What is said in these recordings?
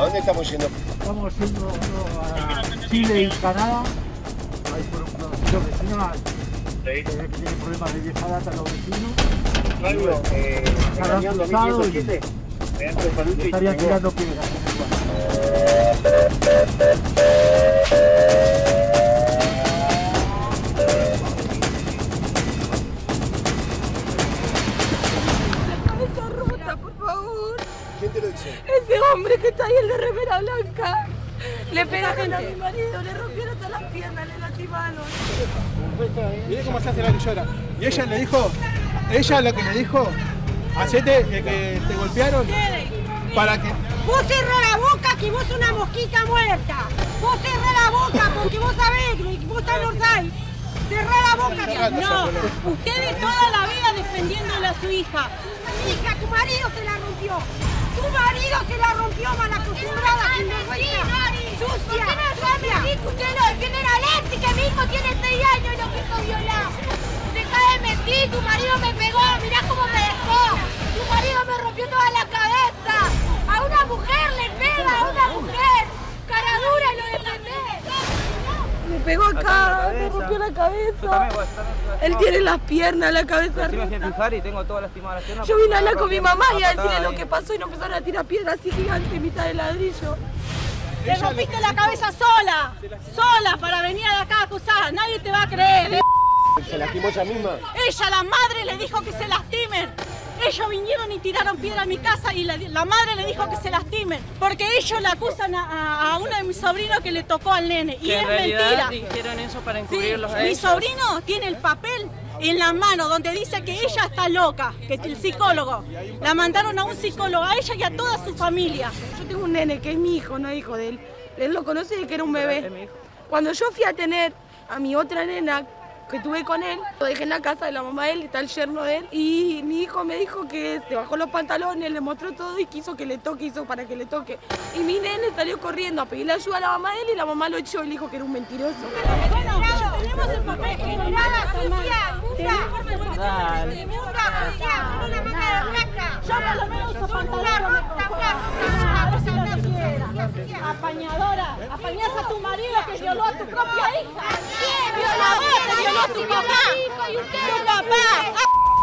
dónde estamos yendo? Estamos yendo a Chile y Canadá. Ahí por un conocido vecinal. Que tiene problemas de vieja data los vecinos. Algo, Cargando pesado y estarían tirando piedras en el lugar. ¿Quién te lo dice? Ese hombre que está ahí, el de remera blanca. Le pegaron a mi marido, le rompieron todas las piernas, le lastimaron. Mire cómo se hace la que llora. Y ella le dijo, ella lo que le dijo, hacete que te golpearon para que... Vos cerrá la boca que vos sos una mosquita muerta. Vos cerrá la boca porque vos sabés que vos estás en Orsay. Cerrá la boca. No, ustedes toda la vida defendiéndole a su hija. Hija, tu marido se la rompió. Tu marido se la rompió, malacostumbrada, sinvergüenza, sucia. Usted lo defiende a Alexi, que mi hijo tiene 6 años y lo quiso violar. Deja de mentir, tu marido me pegó, mirá cómo me dejó. Tu marido me rompió toda la cabeza. A una mujer le pega, a una mujer. Cara dura y lo defendés. Me pegó acá, me rompió la cabeza. Él tiene las piernas, la cabeza rota. Y tengo todas lastimadas las piernas. Yo vine a hablar con mi mamá y a decirle lo que pasó y nos empezaron a tirar piedras así gigantes en mitad de ladrillo. Te rompiste la cabeza sola, sola para venir de acá a acusar. Nadie te va a creer. ¿Se lastimó ella misma? Ella, la madre, le dijo que se lastimen. Ellos vinieron y tiraron piedra a mi casa y la madre le dijo que se lastimen. Porque ellos le acusan a uno de mis sobrinos que le tocó al nene. Y es mentira. Dijeron eso para encubrirlos a Mi ellos. sobrino tiene el papel en la mano donde dice que ella está loca, que el psicólogo. La mandaron a un psicólogo, a ella y a toda su familia. Yo tengo un nene que es mi hijo, no es hijo de él. Él lo conoce desde que era un bebé. Cuando yo fui a tener a mi otra nena, que tuve con él, lo dejé en la casa de la mamá de él, está el yerno de él, y mi hijo me dijo que se bajó los pantalones, le mostró todo y quiso que le toque, hizo para que le toque. Y mi nene salió corriendo a pedirle ayuda a la mamá de él y la mamá lo echó y le dijo que era un mentiroso. Bueno, tenemos el papel, que no nada, yo por lo menos uso pantalones. Apañadora, apañás a tu marido que violó a tu propia hija. Violador, te violó a tu papá. Tu papá.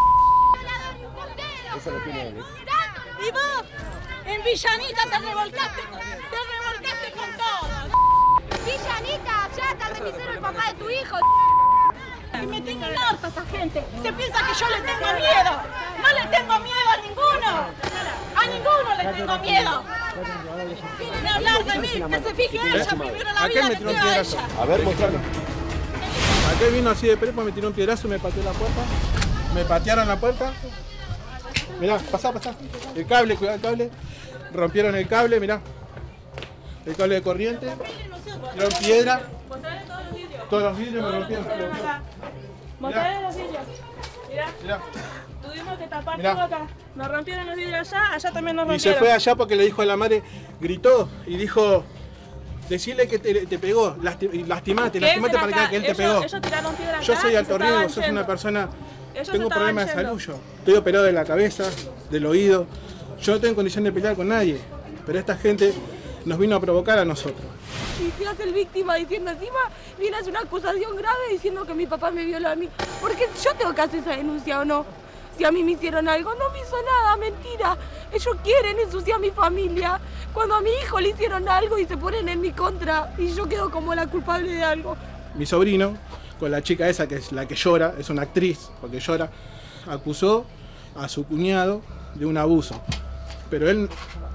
Eso lo tiene él. Y vos, en Villanita te revolcaste con todo. Villanita, allá está el remisero el papá de tu hijo. Y me tienen harta esta gente. Se piensa que yo le tengo miedo. No le tengo miedo a ninguno. A ninguno le tengo miedo. Quieren hablar de mí, que se fije ella primero la vida que tiene a ella. A ver, mostrame. Aquel vino así de prepo, me tiró un piedrazo, me pateó la puerta. Me patearon la puerta. Mirá, pasá. El cable, cuidado el cable. Rompieron el cable, mirá. El cable de corriente. Tiraron piedra. Todos los vidrios me rompieron. Mostraré los vidrios. Mirá. Tuvimos que tapar Mirá. todo acá. Nos rompieron los vidrios allá también nos Y rompieron. se fue allá porque le dijo a la madre, gritó y dijo, decirle que te pegó, lastimaste para que él te pegó. Ellos tiraron piedra acá. Yo soy y alto se riesgo, estaban sos yendo. una persona, Ellos tengo se problemas de estaban salud yo. Estoy operado de la cabeza, del oído. Yo no tengo condición de pelear con nadie, pero esta gente nos vino a provocar a nosotros. Y se hace el víctima diciendo encima, viene a hacer una acusación grave diciendo que mi papá me violó a mí. Porque yo tengo que hacer esa denuncia o no. Si a mí me hicieron algo, no me hizo nada, mentira. Ellos quieren ensuciar a mi familia. Cuando a mi hijo le hicieron algo y se ponen en mi contra y yo quedo como la culpable de algo. Mi sobrino, con la chica esa que es la que llora, es una actriz porque llora, acusó a su cuñado de un abuso. Pero él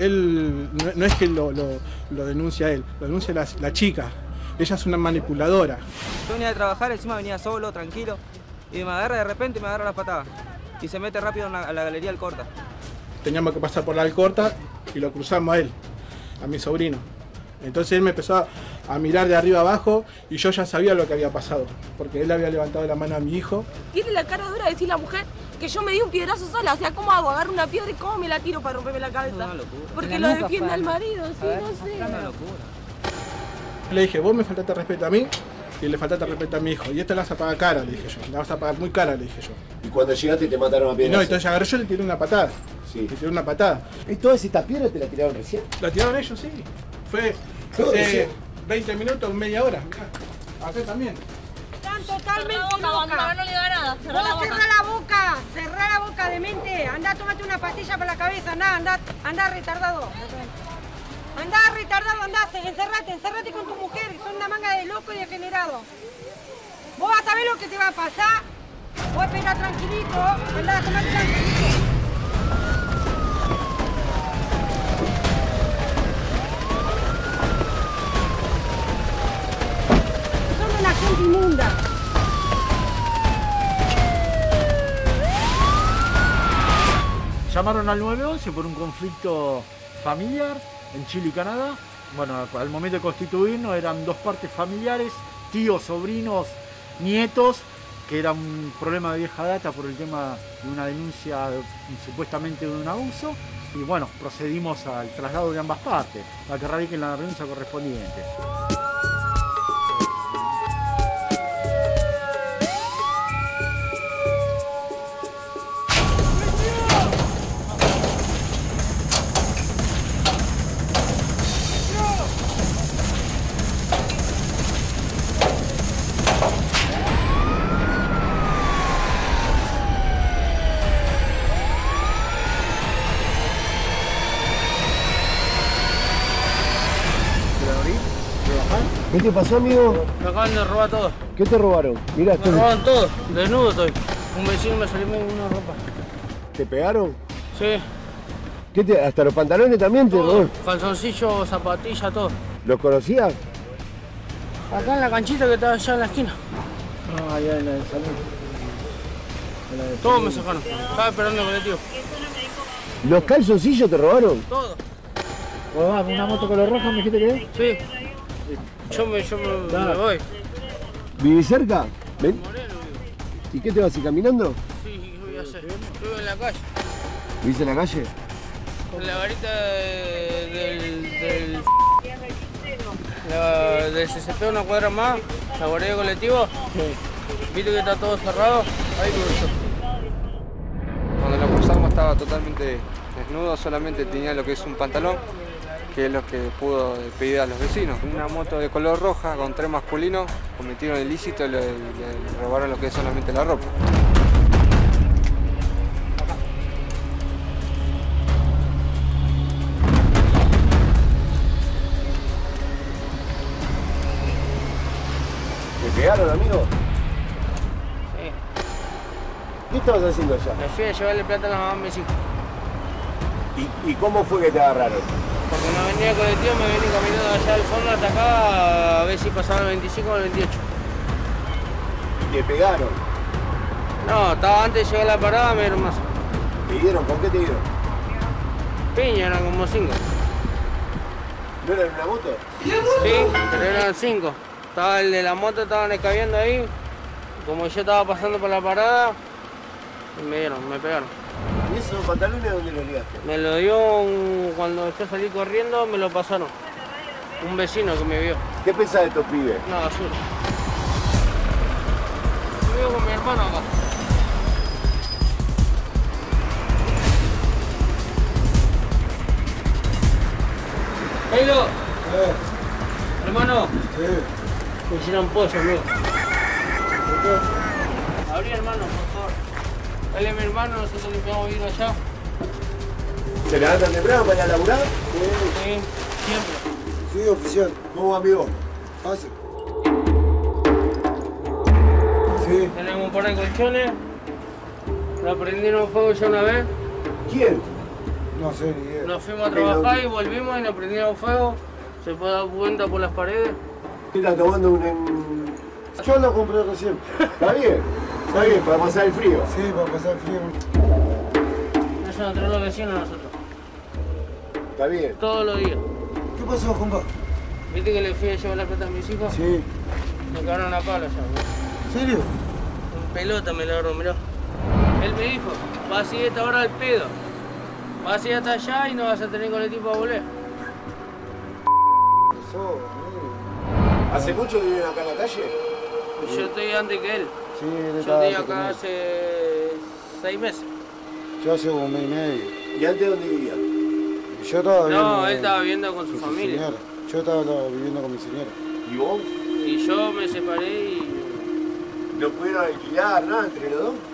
no es que lo denuncia él, lo denuncia la chica. Ella es una manipuladora. Yo venía de trabajar, encima venía solo, tranquilo, y me agarra de repente y me agarra las patadas. Y se mete rápido a la galería Alcorta. Teníamos que pasar por la Alcorta y lo cruzamos a él, a mi sobrino. Entonces él me empezó a mirar de arriba abajo y yo ya sabía lo que había pasado, porque él había levantado la mano a mi hijo. Tiene la cara dura de decir la mujer que yo me di un piedrazo sola. O sea, ¿cómo hago? Agarro una piedra y ¿cómo me la tiro para romperme la cabeza? Una locura. Porque lo defiende al marido, sí, no sé. Una locura. Le dije, vos me faltaste respeto a mí y le faltaste respeto a mi hijo. Y esta la vas a pagar cara, le dije yo. La vas a pagar muy cara, le dije yo. Y cuando llegaste te mataron a Y piedras. no, entonces agarré yo y le tiré una patada. Sí. Le tiró una patada. ¿Y todas estas piedras te las tiraron recién? La tiraron ellos, sí. Fue Todo hace recién. 20 minutos, media hora. Mirá. Acá también. Están totalmente Cuando locas. no le da nada, cerrá la Vos boca. cerrá la boca, demente. Andá, tómate una pastilla para la cabeza, andá retardado. Andá retardado, andá, encerrate con tu mujer, son una manga de loco y degenerado. Vos vas a ver lo que te va a pasar. Vos espera tranquilito, andá, tomate tranquilito. Son una gente inmunda. Llamaron al 911 por un conflicto familiar en Chile y Canadá. Bueno, al momento de constituirnos eran dos partes familiares, tíos, sobrinos, nietos, que era un problema de vieja data por el tema de una denuncia supuestamente de un abuso. Y bueno, procedimos al traslado de ambas partes, a que radiquen la denuncia correspondiente. ¿Qué te pasó, amigo? Me acaban de robar todo. ¿Qué te robaron? Mirá, Me robaron todo. Desnudo estoy. Un vecino me salió con una ropa. ¿Te pegaron? Sí. ¿Hasta los pantalones también te Todo. robaron? Calzoncillo, zapatilla, todo. ¿Los conocías? Acá en la canchita que estaba allá en la esquina. No, allá en la de salud. Todos me sacaron. Estaba esperando el colectivo. ¿Los calzoncillos te robaron? Todo. ¿Vos vas con una moto color roja, me dijiste que es? Sí. Yo me voy. ¿Vivís cerca? ¿Ven? Moreno, vivo. ¿Y qué te vas a ir caminando? Sí, ¿qué voy a hacer? Yo vivo en la calle. ¿Vivís en la calle? En la garita del CCP, una cuadra más, la guardia de colectivo. Viste que está todo cerrado. Ahí cruzó. Cuando lo cruzamos estaba totalmente desnudo, solamente tenía lo que es un pantalón, que es lo que pudo pedir a los vecinos. Una moto de color roja con 3 masculinos cometieron el ilícito y le robaron lo que es solamente la ropa. ¿Te pegaron, amigo? Sí. ¿Qué estabas haciendo allá? Me fui a llevarle plata a la mamá a mis hijos. ¿Y cómo fue que te agarraron? Porque no venía el colectivo, me venía caminando allá al fondo hasta acá a ver si pasaba el 25 o el 28. ¿Te pegaron? No, estaba antes de llegar a la parada, me dieron más. ¿Te dieron? ¿Con qué te dieron? Piña, eran como 5. ¿No era en una moto? Sí, pero eran 5. Estaba el de la moto, estaban escabeando ahí. Como yo estaba pasando por la parada, me pegaron. ¿Y esos pantalones dónde los ligaste? Me lo dio cuando yo salí corriendo, me lo pasaron. Un vecino que me vio. ¿Qué pensás de estos pibes? Una basura. Yo vivo con mi hermano acá. ¡Heilo! Hermano. Me hicieron pollo, amigo. Abrí, hermano, por favor. Dale a mi hermano, nosotros limpiamos vidrio allá. ¿Se levantan temprano para ir a laburar? Sí, siempre. Sí, oficial. ¿Cómo va, amigo? Fácil. Sí. Tenemos un par de colchones. La prendieron fuego ya una vez. ¿Quién? No sé ni idea. Nos fuimos a trabajar y volvimos y nos prendieron fuego. Se puede dar cuenta por las paredes. Estás tomando un... Yo lo compré recién. ¿Está bien? Está bien, para pasar el frío. Sí, para pasar el frío. Eso nos traen los vecinos a nosotros. Está bien. Todos los días. ¿Qué pasó, compa? ¿Viste que le fui a llevar la plata a mis hijos? Sí. Me cagaron a palo ya. ¿En serio? En pelota me lo agarró, mirá. Él me dijo, vas a ir a esta hora al pedo. Vas a ir hasta allá y no vas a tener colectivo para volver. ¿Hace mucho que viven acá en la calle? Yo estoy antes que él. Sí, él Yo estaba estoy antes acá conmigo. hace 6 meses. Yo hace un mes y medio. ¿Y antes dónde vivía? Yo estaba viviendo. No, él estaba viviendo con su familia. Señora. Yo estaba viviendo con mi señora. ¿Y vos? Y yo me separé y... ¿No pudieron alquilar nada entre los dos?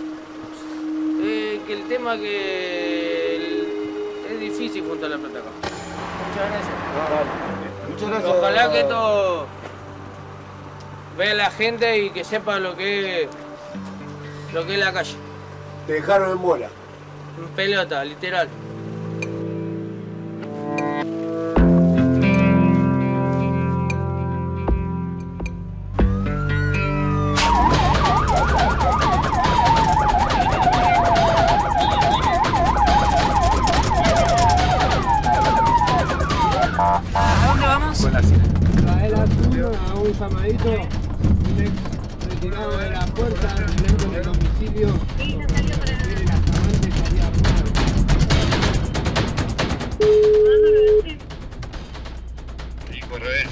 que el tema es difícil juntar la plata acá. Muchas gracias. Muchas gracias. Ojalá que esto vea la gente y que sepa lo que es la calle. Te dejaron en bola. En pelota, literal. ¿A dónde vamos? Con la cena. Trae la tuya a un llamadito, un ex retirado de la puerta, violento en el domicilio. Sí, no salió para nada. La amante salía afuera. Sí, corre.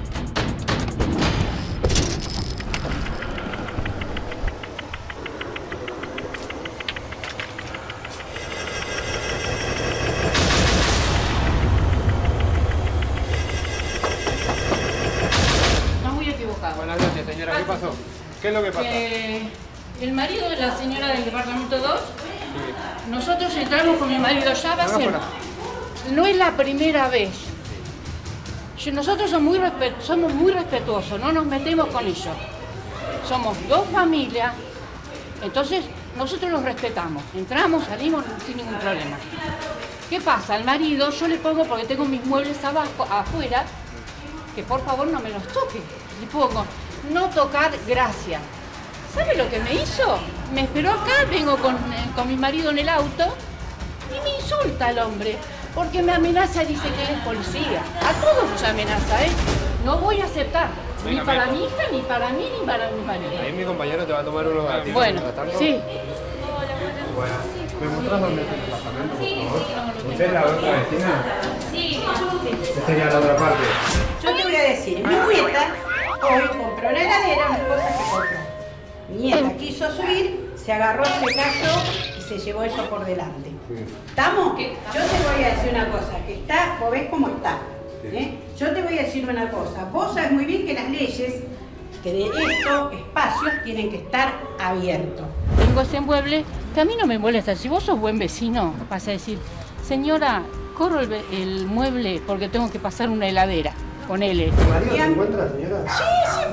Buenas noches, señora. ¿Qué pasó? ¿Qué es lo que pasa? El marido de la señora del departamento 2, nosotros entramos con mi marido, ya va a ser. No es la primera vez. Nosotros somos muy respetuosos, no nos metemos con ellos. Somos dos familias, entonces nosotros los respetamos. Entramos, salimos sin ningún problema. ¿Qué pasa? Al marido yo le pongo, porque tengo mis muebles abajo, afuera, que por favor no me los toque. Le pongo, no tocar, gracias. ¿Sabe lo que me hizo? Me esperó acá, vengo con mi marido en el auto y me insulta el hombre, porque me amenaza y dice que él es policía. A todos nos amenaza, ¿eh? No voy a aceptar, ni para mi hija, ni para mí, ni para mi marido. Ahí mi compañero te va a tomar unos gatitos. Bueno, sí. Bueno, ¿me mostrás dónde es el departamento, por favor? ¿Usted es la otra vecina? Sí. Esta es ya la otra parte. Yo te voy a decir, mi nieta hoy compró una heladera, unas cosas que compró. Mi nieta quiso subir, se agarró, se cayó y se llevó eso por delante. ¿Estamos? Yo te voy a decir una cosa, que está, vos ves cómo está. Yo te voy a decir una cosa, vos sabés muy bien que las leyes, que de estos espacios tienen que estar abiertos. Tengo ese mueble que a mí no me molesta. Si vos sos buen vecino, vas a decir, señora, corro el mueble porque tengo que pasar una heladera. Con él. ¿Tu marido se encuentra, señora? Sí,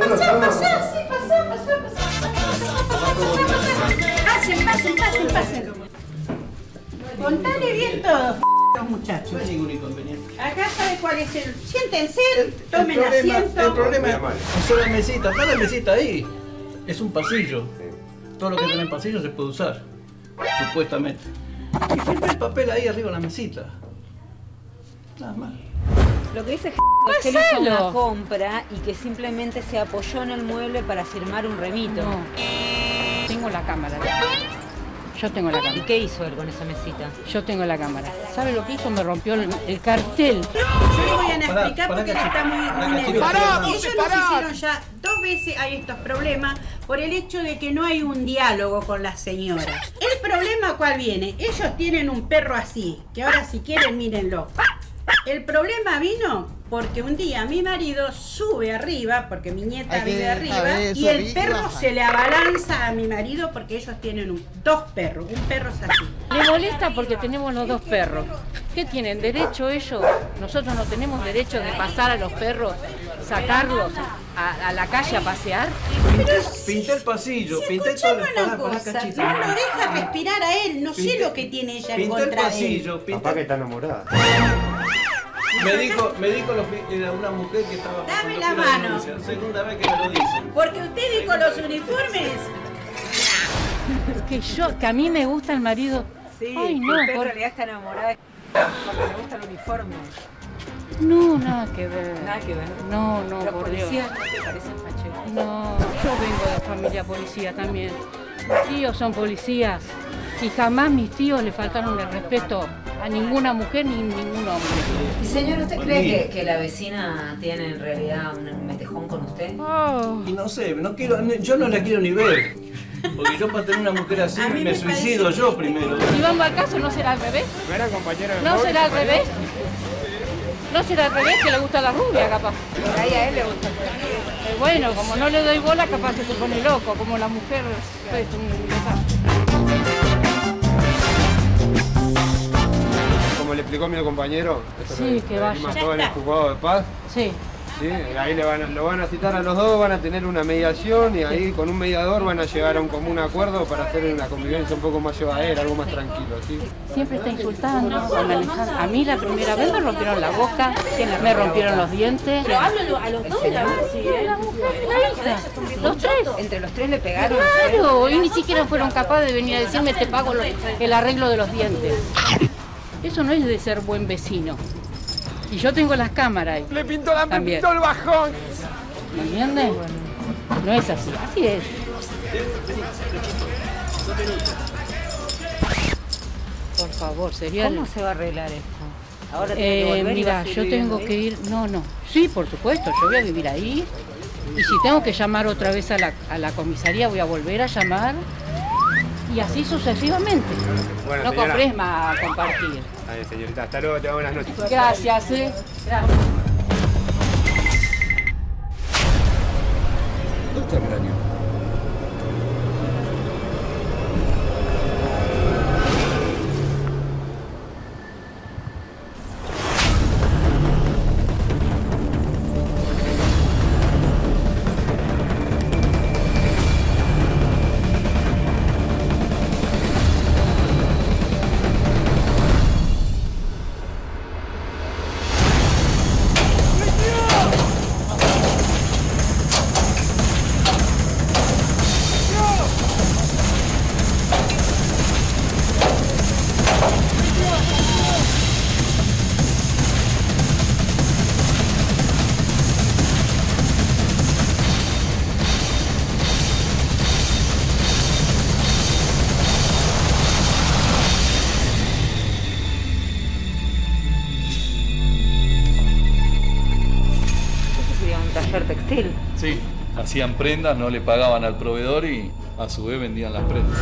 pasen. Contale bien todo, los muchachos. No hay ningún inconveniente. Acá sabe cuál es el... Siéntense, tomen asiento. El problema es la mesita, está la mesita ahí. Es un pasillo. Todo lo que tiene en pasillo se puede usar, supuestamente. Y firme el papel ahí arriba en la mesita. Nada más. Lo que dice es que él hizo una compra y que simplemente se apoyó en el mueble para firmar un remito. No. Tengo la cámara. Yo tengo la cámara. ¿Y qué hizo él con esa mesita? Yo tengo la cámara. ¿Sabe lo que hizo? Me rompió el cartel. Yo le voy a explicar porque él está muy nervioso. Ellos nos hicieron ya 2 veces, hay estos problemas, por el hecho de que no hay un diálogo con las señoras. ¿El problema cuál viene? Ellos tienen un perro así, que ahora si quieren mírenlo. El problema vino porque un día mi marido sube arriba, porque mi nieta vive arriba, y el perro se le abalanza a mi marido porque ellos tienen 2 perros, un perro es así. Le molesta porque tenemos los 2 perros. ¿Qué tienen derecho ellos? Nosotros no tenemos derecho de pasar a los perros, sacarlos a la calle a pasear. Pinté el pasillo, pinté todo el cachito. No lo deja respirar a él, no sé lo que tiene ella en contra de él. Pinté el pasillo, Papá que está enamorada. Me dijo una mujer que estaba... Dame la mano. Segunda vez que me lo dice. Porque usted dijo los uniformes. Que a mí me gusta el marido. Sí, ay, no, usted en realidad está enamorada porque le gusta el uniforme. No, nada que ver. Nada que ver. No, ¿Los por Dios. policías no te parecen facheros? No, yo vengo de familia policía también. Mis tíos son policías y jamás mis tíos le faltaron el respeto a ninguna mujer ni ningún hombre. Y señor, ¿usted cree que la vecina tiene en realidad un metejón con usted? Oh. Y no sé, yo no la quiero ni ver. Porque yo para tener una mujer así me suicido yo primero. Iván Balcazo, ¿no será al revés? ¿No era compañero de ¿No móvil, será al parece? revés? ¿No será al revés que le gusta la rubia, capaz? Por ahí a él le gusta. Bueno, como no le doy bola, capaz que se pone loco, como la mujer es un desastre. Como le explicó mi compañero, esto Sí, que vaya. mató en el juzgado de paz. Sí. Sí, ahí lo van a citar a los dos, van a tener una mediación y ahí con un mediador van a llegar a un común acuerdo para hacer una convivencia un poco más llevadera, algo más tranquilo, ¿sí? Siempre está insultando, analizando. A mí la primera vez me rompieron la boca, me rompieron los dientes. Pero hablo a los dos de la La mujer y la hija, los tres. Entre los tres le pegaron. Claro, y ni siquiera fueron capaces de venir a decirme te pago el arreglo de los dientes. Eso no es de ser buen vecino. Y yo tengo las cámaras ahí. Le pintó la También. pintó el bajón. ¿Me entiendes? No es así, así es. Por favor, sería... ¿Cómo se va a arreglar esto? Ahora tiene que volver y va mira, a yo seguir tengo viviendo que ahí. ir... No. Sí, por supuesto, yo voy a vivir ahí. Y si tengo que llamar otra vez a la comisaría, voy a volver a llamar. Y así sucesivamente. Bueno, No señora. compres más a compartir. Ahí, señorita, hasta luego, te doy buenas noches. Gracias, Gracias. ¿Dónde está el cráneo? Taller textil. Sí, hacían prendas, no le pagaban al proveedor y a su vez vendían las prendas.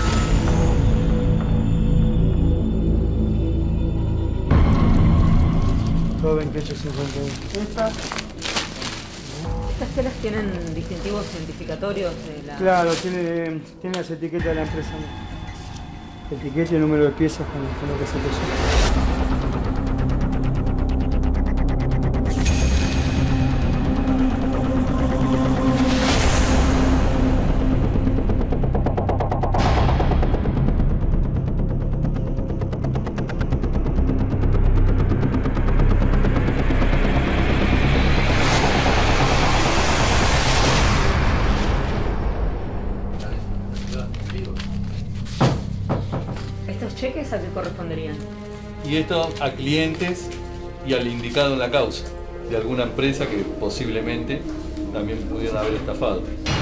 Todo 28.51. Estas telas tienen distintivos identificatorios de la... Claro, tiene las etiquetas de la empresa. Etiqueta y número de piezas con lo que se puso. ¿Estos cheques a qué corresponderían? Y esto a clientes y al indicado en la causa de alguna empresa que posiblemente también pudieran haber estafado.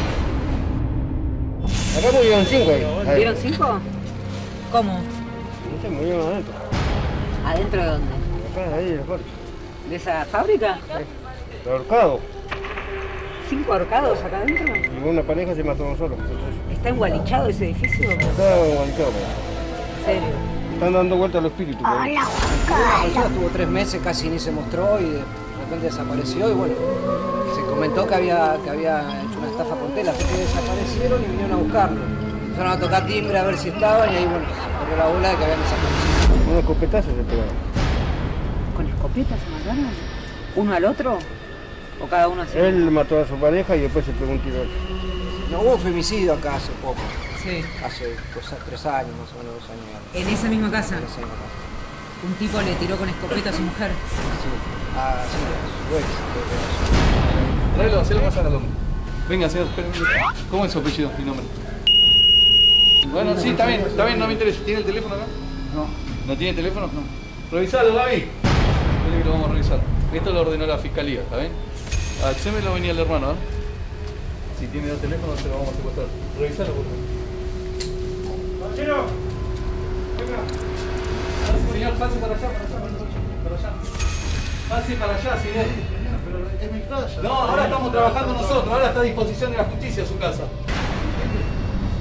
Acá murieron 5 ahí. ¿Murieron 5? ¿Cómo? No sé, murieron adentro. ¿Adentro de dónde? Acá, ahí, en la puerta. ¿De esa fábrica? Sí. Ahorcado. 5 ahorcados acá adentro. Y una pareja se mató nosotros. ¿Está engualichado ese edificio? Está aguantado. ¿En serio? Están dando vuelta a los espíritus. Una persona estuvo 3 meses, casi ni se mostró y de repente desapareció y bueno, se comentó que había hecho una estafa con telas, que desaparecieron y vinieron a buscarlo. Empezaron a tocar timbre a ver si estaban y ahí bueno, corrió la bola de que habían desaparecido. Unos escopetazos se pegaron. ¿Con escopetas se mataron? ¿Uno al otro? ¿O cada uno así? Él mató a su pareja y después se pegó un tiro. No hubo femicidio acá hace poco. Sí. Hace 3 años, más o menos 2 años. ¿En esa misma casa? En esa misma casa. ¿Un tipo le tiró con escopeta a su mujer? Sí. Ah, sí, a su ex. Tráelo, hacelo pasar al hombre. Venga, señor, espere. ¿Cómo es su apellido y nombre? Bueno, sí, está bien, no me interesa. ¿Tiene el teléfono acá? No. ¿No tiene teléfono? No. Revisalo, Gaby. Espere que lo vamos a revisar. Esto lo ordenó la fiscalía, ¿está bien? A Cheme lo venía el hermano, ¿eh? Si tiene 2 teléfonos, se lo vamos a secuestrar. Revisalo, por favor. ¡Marcelo! Venga. Señor, pase para allá, para allá. Pase para allá, señor. Pero es mi casa. No, ahora estamos trabajando nosotros, ahora está a disposición de la justicia su casa.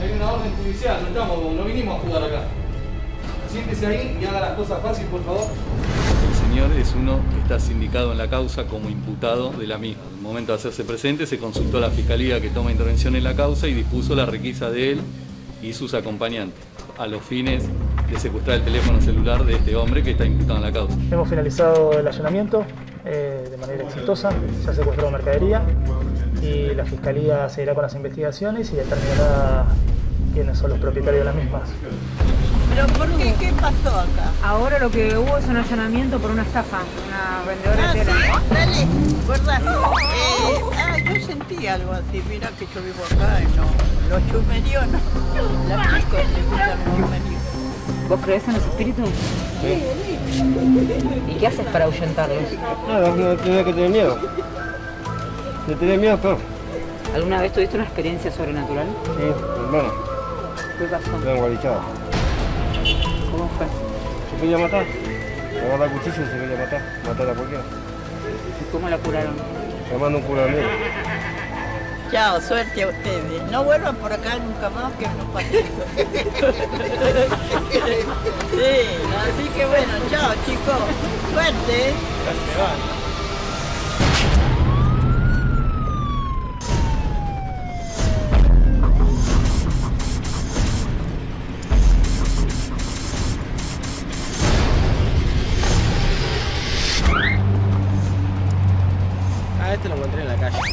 Hay una orden judicial, no vinimos a jugar acá. Siéntese ahí y haga las cosas fácil, por favor. El señor es uno que está sindicado en la causa como imputado de la misma. En el momento de hacerse presente se consultó a la Fiscalía que toma intervención en la causa y dispuso la requisa de él y sus acompañantes a los fines de secuestrar el teléfono celular de este hombre que está imputado en la causa. Hemos finalizado el allanamiento de manera exitosa, se ha secuestrado mercadería y la Fiscalía seguirá con las investigaciones y determinará quiénes son los propietarios de las mismas. ¿Pero por qué? ¿Qué pasó acá? Ahora lo que hubo es un allanamiento por una estafa, una vendedora de tela. Sí, dale, ¿verdad? Yo sentí algo así, mira que yo vivo acá y no, los chumerios no, las chicos les gustan los chumerios. ¿Vos creés en los espíritus? Sí. ¿Y qué haces para ahuyentarlos? No tenés que tener miedo. De tener miedo, peor. ¿Alguna vez tuviste una experiencia sobrenatural? Sí, hermano. ¿Qué pasó? Me han guarichado. ¿Cómo fue? Se quería matar. Agarrar cuchillo y se quería matar a cualquiera. ¿Y cómo la curaron? Llamando un cura mío. Chao, suerte a ustedes. No vuelvan por acá nunca más que no pase eso. Sí, así que bueno, chao chicos. Suerte. Este lo encontré en la calle.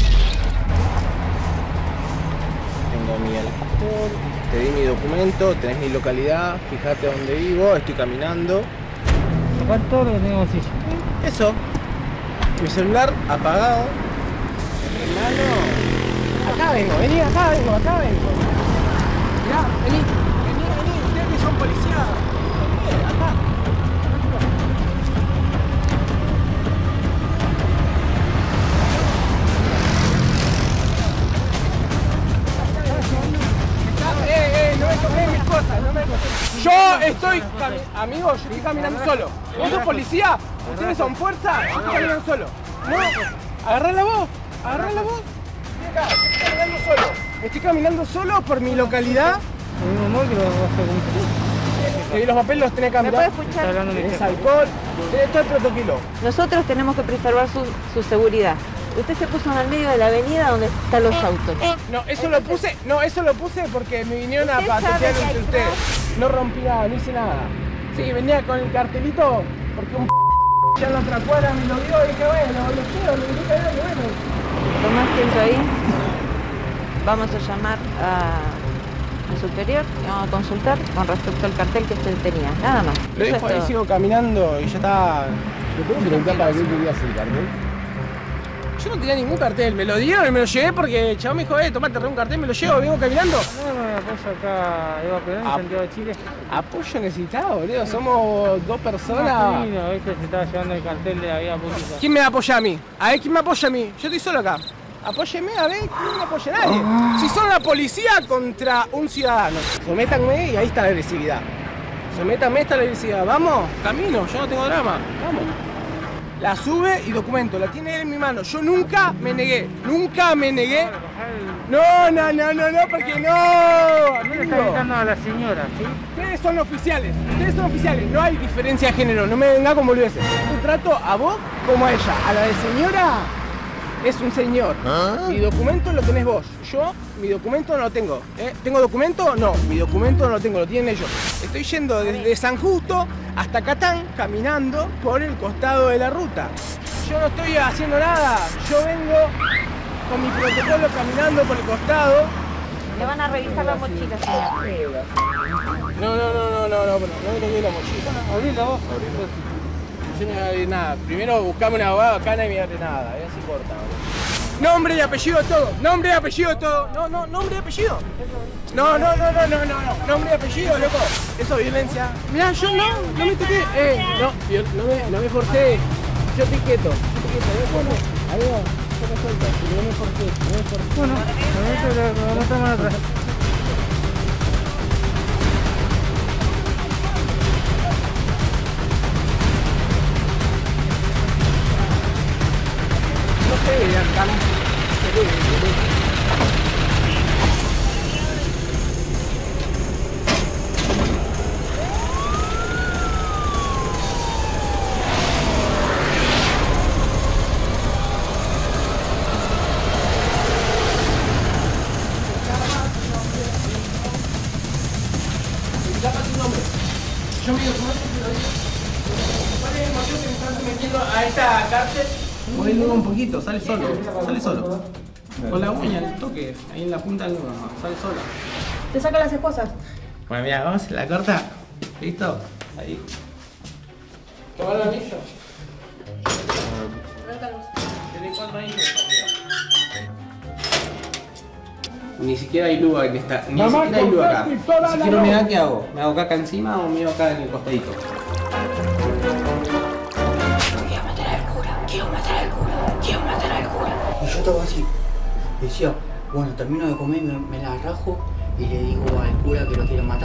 Tengo mi alcohol, te di mi documento, tenés mi localidad, fíjate dónde vivo, estoy caminando. Acá todo lo que tenemos así. Eso. Mi celular apagado. Hermano. Acá vengo, vení, acá vengo. Mirá, vení, ustedes que son policías. Acá. No me toques mis cosas, no me toques. Yo estoy, amigos, yo estoy caminando solo. ¿Vos sos policía? ¿Ustedes son fuerza? Yo estoy caminando solo. No, agarrá la voz. Estoy acá, estoy caminando solo. Estoy caminando solo por mi localidad. Y los papeles los tenés que cambiar. ¿Me puede escuchar? Es alcohol, todo el protocolo. Nosotros tenemos que preservar su seguridad. Usted se puso en el medio de la avenida donde están los autos. No, eso lo puse porque me vinieron a patear entre ustedes. No rompí nada, no hice nada. Sí, venía con el cartelito porque un ya en la otra cuadra me lo dio y dije, bueno, lo grité, bueno. Tomá asiento ahí. Vamos a llamar al superior y vamos a consultar con respecto al cartel que usted tenía. Nada más. Lo dejo ahí, sigo caminando y ya está. ¿Me puedo preguntar para qué querías el cartel? Yo no tenía ningún cartel, me lo dieron y me lo llevé porque el chavo me dijo, tomate un cartel, me lo llevo, vengo caminando. No, apoyo acá, Eva Perón, en Santiago de Chile. Apoyo necesitado, boludo, somos dos personas. Sí, no, viste, se estaba llevando el cartel de la vía pública. ¿Quién me apoya a mí? A ver, ¿quién me apoya a mí? Yo estoy solo acá. Apóyeme, a ver, ¿quién me apoya? Nadie. Si son la policía contra un ciudadano. Sométanme y ahí está la agresividad. Sométanme, está la agresividad. Vamos, camino, yo no tengo drama. Vamos. La sube y documento, la tiene él en mi mano. Yo nunca me negué. No, porque no. ¿Qué le está gritando a la señora, sí? Ustedes son oficiales, no hay diferencia de género, no me venga con boludeces. Yo trato a vos como a ella, a la de señora es un señor. Mi documento lo tenés vos, yo mi documento no lo tengo. ¿Tengo documento? No, mi documento no lo tengo, lo tienen ellos. Estoy yendo desde San Justo hasta Catán, caminando por el costado de la ruta. Yo no estoy haciendo nada, yo vengo con mi protocolo caminando por el costado. Le van a revisar la mochila, señor. No me toqué la mochila. Abrila vos. Yo no voy a abrir nada. Primero buscame un abogado acá, no me abre nada, así corta. Nombre y apellido todo, nombre y apellido todo. No, nombre y apellido. No, nombre y apellido, loco. Eso es violencia. Mirá, yo no me toqué. No me forcé. Yo estoy quieto. Ahí va, yo me suelto. No me forcé. Bueno, vamos a tomar otra. No se veían tan... para tu nombre. Yo me digo su nombre, pero digo. ¿Cuál es el motivo que me están metiendo a esta cárcel? Podés luego un poquito, sale solo, sale solo. Con la uña, el toque, ahí en la punta del nudo, sale sola. Te saca las esposas. Bueno, mira, vamos, la corta. ¿Listo? Ahí. ¿Tomar el anillo? Tiene 4 anillos, amigo. Ni siquiera hay luz en esta. Ni siquiera hay luz acá. Si quiero humedad, ¿qué hago? ¿Me hago caca encima o me hago acá en el costadito? Quiero matar al cura, quiero matar al cura, quiero matar al cura. Y yo estaba así. Decía, bueno, termino de comer, me la rajo y le digo al cura que lo quiero matar.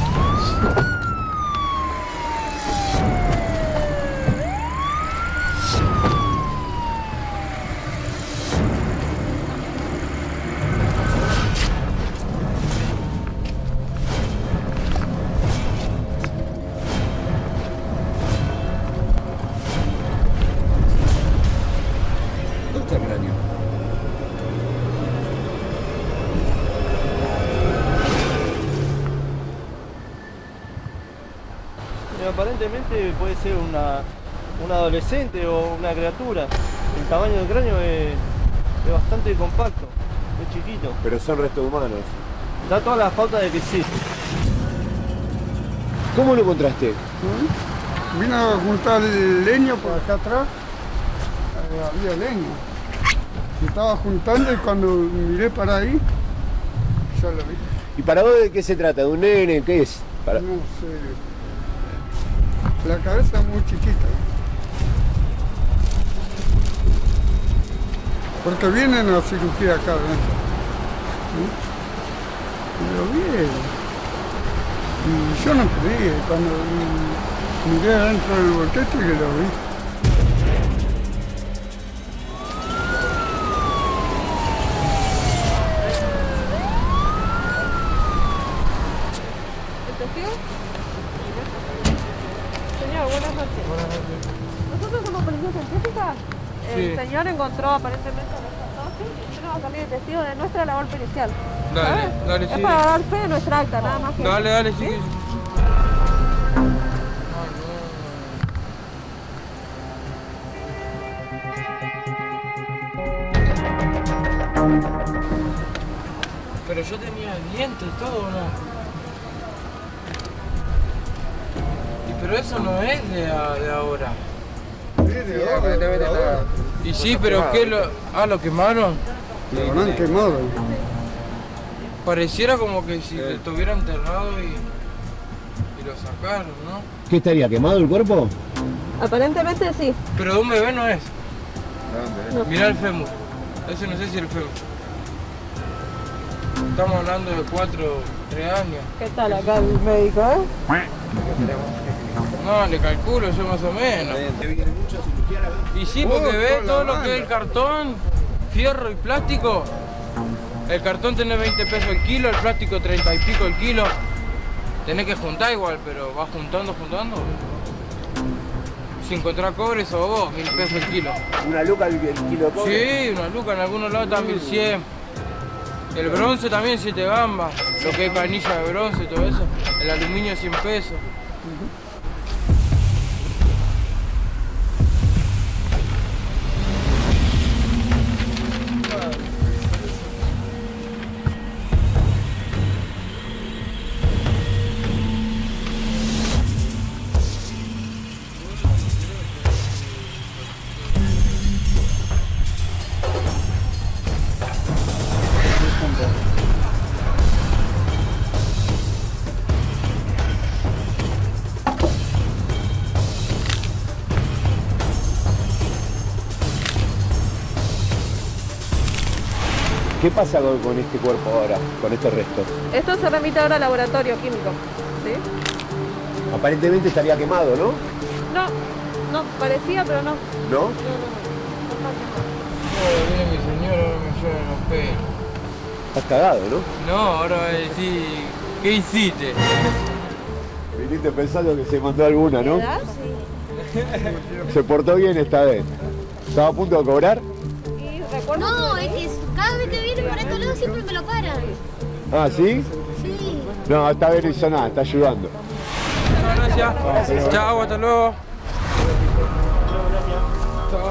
Aparentemente puede ser un adolescente o una criatura. El tamaño del cráneo es bastante compacto, es chiquito. Pero son restos humanos. Da todas las pautas de que sí. ¿Cómo lo encontraste? Vine a juntar leña por acá atrás, había leña. Estaba juntando y cuando miré para ahí, ya lo vi. ¿Y para vos de qué se trata? ¿De un nene? ¿Qué es? No sé. La cabeza es muy chiquita. Porque vienen a cirugía acá adentro. Lo vi. Y yo no creí. Cuando miré adentro del boquete y lo vi. Buenas noches. Nosotros somos policía científica. El señor encontró aparentemente a nuestra dosis y usted nos va a salir el testigo de nuestra labor pericial. Dale, Es sí. para dar fe de nuestra acta, nada más que. Dale, sí. Pero yo tenía dientes y todo, ¿no? Pero eso no es de ahora. Y sí, pero ¿qué lo...? Ah, ¿lo quemaron? Lo han quemado. Pareciera como que si lo estuviera enterrado y lo sacaron, ¿no? ¿Qué estaría? ¿Quemado el cuerpo? Aparentemente sí. Pero de un bebé no es. Mirá el fémur. Ese no sé si es el fémur. Estamos hablando de 3 años. ¿Qué tal acá el médico, No, le calculo yo más o menos. Y sí, porque ves todo lo que es el cartón, fierro y plástico. El cartón tiene 20 pesos el kilo, el plástico 30 y pico el kilo. Tenés que juntar igual, pero vas juntando. Si encontrás cobre, sos vos, 1000 pesos el kilo. ¿Una luca el kilo de cobre? Sí, una luca, en algunos lados está 1100. El bronce también 7 gambas, lo que es canilla de bronce y todo eso. El aluminio 100 pesos. ¿Qué pasa con este cuerpo ahora, con estos restos? Esto se remite ahora al laboratorio químico, ¿sí? Aparentemente estaría quemado, ¿no? No, parecía, pero no. ¿No? Viene mi señor, ahora me lloran los pelos. Estás cagado, ¿no? No, ahora va a decir, ¿qué hiciste? Viniste pensando que se mandó alguna, ¿no? Sí. Se portó bien esta vez. ¿Estaba a punto de cobrar? No, es que cada vez que viene por estos lados siempre me lo paran. Ah, ¿sí? Sí. No, esta vez no hizo nada, está ayudando. Gracias. Chao, hasta luego. Chao.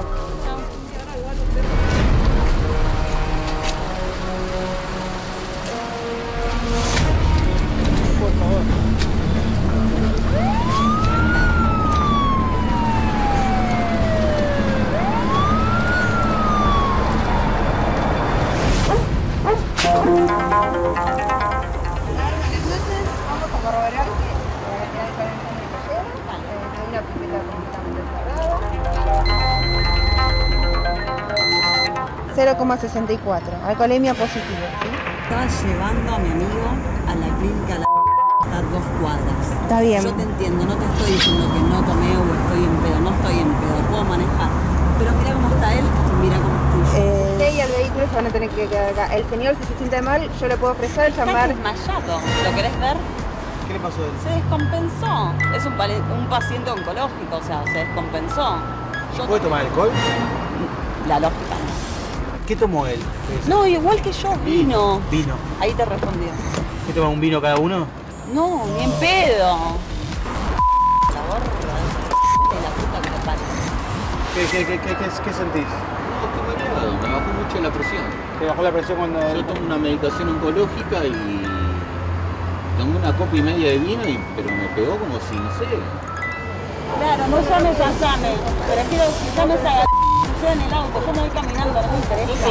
Por favor. 0,64, alcoholemia positiva. ¿Sí? Estaba llevando a mi amigo a la clínica a a 2 cuadras. Está bien. Yo te entiendo, no te estoy diciendo que no tomé o estoy en pedo, no estoy en pedo, puedo manejar. Pero mira cómo está él y mira cómo estoy yo. Usted y el vehículo se van a tener que quedar acá. El señor, si se siente mal, yo le puedo ofrecer llamar. Está desmayado. ¿Lo querés ver? ¿Qué le pasó a él? Se descompensó. Es un paciente oncológico, o sea, se descompensó. ¿Puede tomar alcohol? La lógica no. ¿Qué tomó él? No, igual que yo, vino. Vino. Ahí te respondió. ¿Qué toma un vino cada uno? No, ni en pedo. La gorra de la puta que te parió. ¿Qué sentís? Me bajó mucho la presión. ¿Te bajó la presión cuando...? Yo tomo una medicación oncológica y tomé una copa y media de vino, pero me pegó como si, no sé... Claro, no llames a Same. Prefiero que llames a yo en el auto. Yo me voy caminando, no me interesa.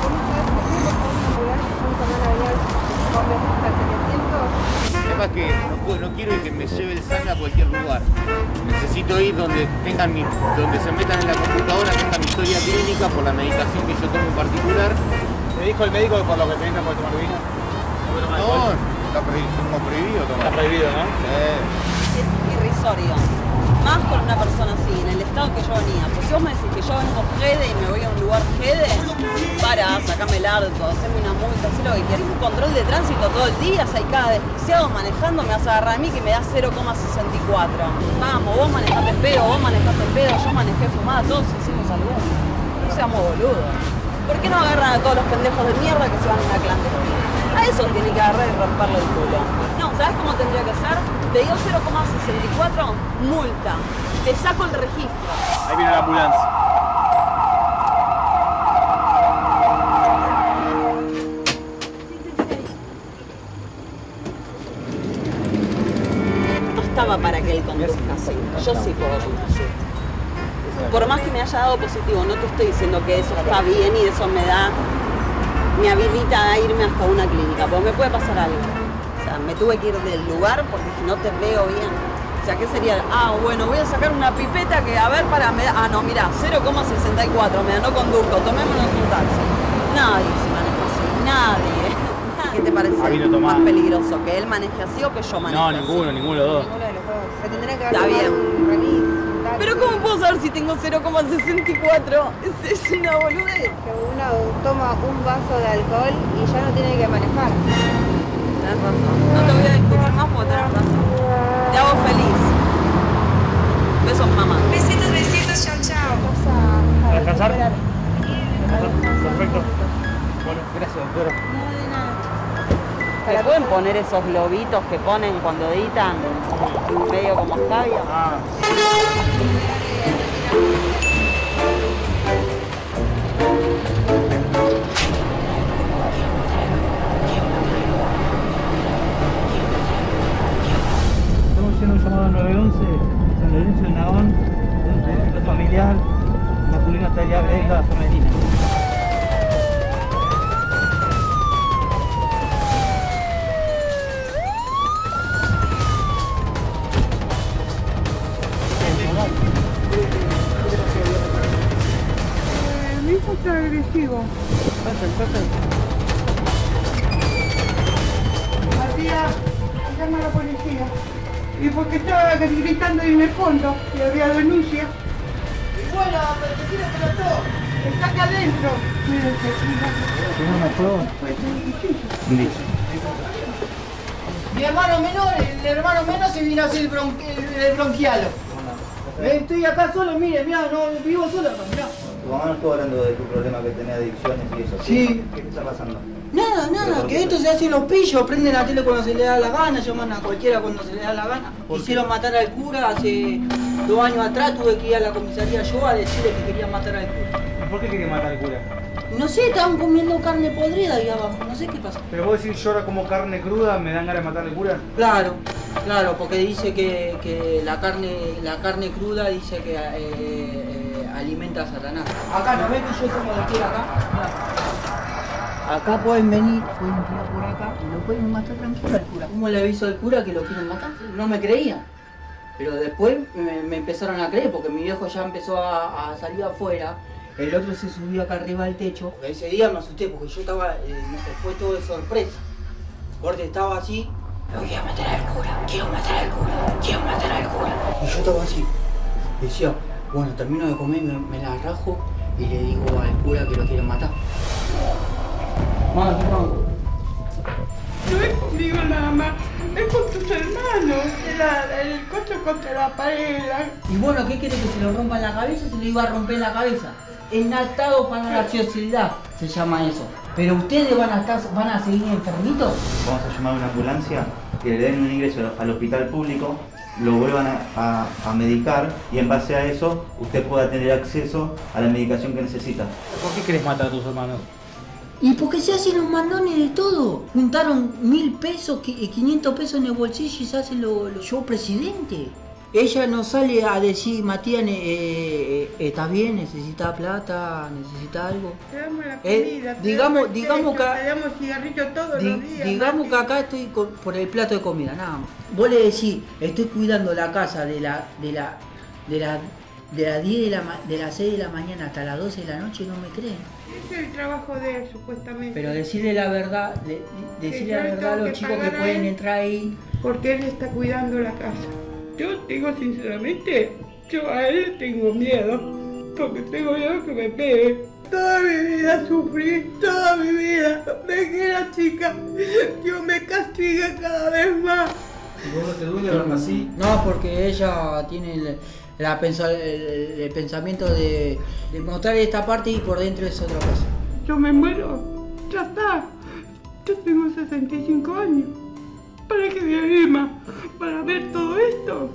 El tema es que no quiero que me lleve el SAME a cualquier lugar. Necesito ir donde se metan en la computadora, tengan mi historia clínica por la medicación que yo tomo en particular. ¿Te dijo el médico que por lo que tenés no puedes tomar vino? No, está prohibido tomar. Está prohibido, ¿no? Sí. Es irrisorio. Más con una persona así, en el estado que yo venía. Pues si vos me decís que yo vengo jede y me voy a un lugar jede, para, sacame el arco, hacerme una multa, hacer lo que quieras. Un control de tránsito todo el día, si hay cada desquiciado manejando, me vas a agarrar a mí que me da 0,64. Vamos, vos manejaste pedo, vos manejaste pedo, yo manejé fumada, todos hicimos alguno. No seamos boludos. ¿Por qué no agarran a todos los pendejos de mierda que se van a una clandestina? A esos tiene que agarrar y romperle el culo. No, ¿sabes cómo tendría que ser? Te dio 0,64, multa. Te saco el registro. Ahí viene la ambulancia. No estaba para que él conduzca así. Yo sí puedo conducir. Por más que me haya dado positivo, no te estoy diciendo que eso está bien y eso me habilita a irme hasta una clínica, porque me puede pasar algo. O sea, me tuve que ir del lugar porque si no te veo bien. O sea, ¿qué sería? Bueno, voy a sacar una pipeta que, a ver, no, mira, 0,64, mira, no conduzco, tomémonos un taxi. Nadie se maneja así, nadie. ¿Qué te parece más peligroso? ¿Que él maneje así o que yo maneje así? Ninguno de los dos. Se tendría que Está haber bien. un remis. Pero ¿cómo puedo saber si tengo 0,64? Es una boludez. Que uno toma un vaso de alcohol y ya no tiene que manejar. Tenés razón. No te voy a discutir más porque tenés razón. Te hago feliz. Besos, mamá. Besitos, besitos, chao, chao. ¿A descansar? Perfecto. Bueno, gracias, doctora. ¿Le pueden poner esos globitos que ponen cuando editan? Medio como escabio. Estamos haciendo un llamado al 911, San Lorenzo del Nagón, un conflicto familiar, masculino estaría agrega femenina. Mi hijo está agresivo. Matías, llama a la policía. Y porque estaba gritando ahí en el fondo, y había denuncia. Y bueno, pero decirle que lo todo. Está acá adentro. Miren, ¿Tiene una prueba? Mi hermano menor, el hermano menor se vino a hacer el bronquialo. Estoy acá solo, mire, mirá, no vivo solo acá, mirá. Tu mamá no estuvo hablando de tu problema que tenés adicciones y eso. Sí. ¿Qué está pasando? Nada, que esto se hace los pillos, prenden la tele cuando se le da la gana, llaman a cualquiera cuando se le da la gana. Quisieron matar al cura hace 2 años atrás, tuve que ir a la comisaría yo a decirle que querían matar al cura. ¿Por qué querían matar al cura? No sé, estaban comiendo carne podrida ahí abajo, no sé qué pasa. Pero vos decís, yo ahora como carne cruda, ¿me dan ganas de matar al cura? Claro, porque dice que la carne cruda dice que alimenta a Satanás. Acá, ¿no ven que yo como de acá? Acá pueden venir, pueden tirar por acá y lo pueden matar tranquilo al cura. ¿Cómo le aviso al cura que lo quieren matar? No me creían. Pero después me empezaron a creer porque mi viejo ya empezó a salir afuera. El otro se subió acá arriba del techo. Ese día me asusté porque yo estaba, fue todo de sorpresa. Porque estaba así. Lo voy a matar al cura, quiero matar al cura, quiero matar al cura. Y yo estaba así. Decía, bueno, termino de comer, me la rajo y le digo al cura que lo quieren matar. No es conmigo nada más, es con tus hermanos. El coche contra la pared. Y bueno, ¿qué quiere que se lo rompa en la cabeza? Se lo iba a romper en la cabeza. Enlatado para la sociedad se llama eso. Pero ustedes van a seguir enfermitos. Vamos a llamar a una ambulancia, que le den un ingreso al hospital público, lo vuelvan a medicar y en base a eso usted pueda tener acceso a la medicación que necesita. ¿Por qué querés matar a tus hermanos? ¿Y por qué se hacen los mandones de todo? Juntaron 1000 pesos, 500 pesos en el bolsillo y se hacen yo presidente. Ella no sale a decir, Matías, está bien, necesita plata, necesita algo. Te damos la comida, digamos que te damos cigarrillos todos los días. Digamos que acá estoy por el plato de comida, nada más. Vos le decís, estoy cuidando la casa de las 6 de la mañana hasta las 12 de la noche, no me creen. Ese es el trabajo de él, supuestamente. Pero decirle la verdad, decirle la verdad a los chicos que pueden entrar ahí. Porque él está cuidando la casa. Yo digo sinceramente, yo a él le tengo miedo. Porque tengo miedo que me pegue. Toda mi vida sufrí, toda mi vida. Desde que era chica, Dios me castiga cada vez más. ¿Y vos no te duele hablar así? No, porque ella tiene el pensamiento de mostrar esta parte y por dentro es otra cosa. Yo me muero, ya está. Yo tengo 65 años. ¿Para qué voy a vivir más? ¿Para ver todo esto?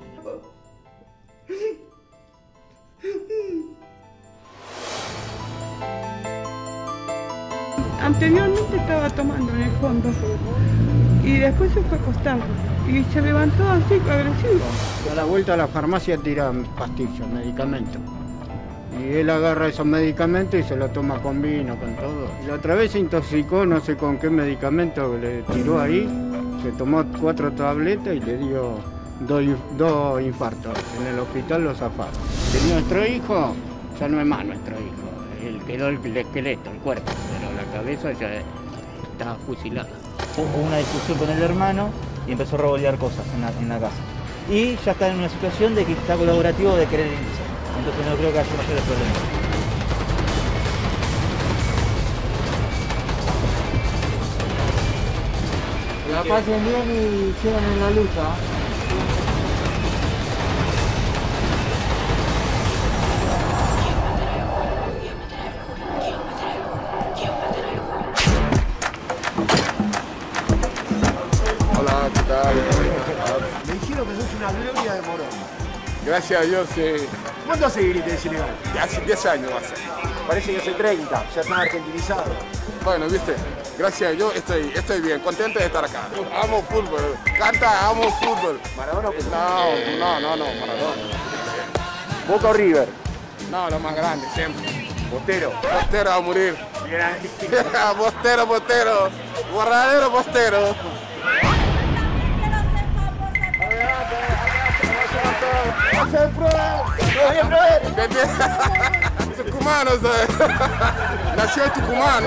Anteriormente estaba tomando en el fondo y después se fue a acostar y se levantó así, agresivo. A la vuelta a la farmacia tiran pastillas, medicamentos. Y él agarra esos medicamentos y se los toma con vino, con todo. Y la otra vez se intoxicó, no sé con qué medicamento le tiró ahí. Se tomó 4 tabletas y le dio 2 infartos. En el hospital lo zafaron. De nuestro hijo, ya no es más nuestro hijo. Él quedó el esqueleto, el cuerpo, pero la cabeza ya está fusilada. Hubo una discusión con el hermano y empezó a revolear cosas en la casa. Y ya está en una situación de que está colaborativo de querer irse. Entonces no creo que haya mayores problemas. La pasen bien y sigan en la lucha. Hola, ¿qué tal? Me dijeron que sos una gloria de Morón. Gracias a Dios, sí. ¿Cuánto hace que viniste de Senegal? Ya hace 10 años va a ser. Parece que hace 30, ya están argentinizados. Bueno, viste, gracias a Dios estoy bien, contento de estar acá. Amo fútbol, canta, amo fútbol. ¿Maradona o No, Maradona. ¿Boca o River? No, lo más grande, siempre. Bostero. Bostero a morir. Bien ahí. Bostero. Guardadero Bostero. Tucumano, nació en Tucumán.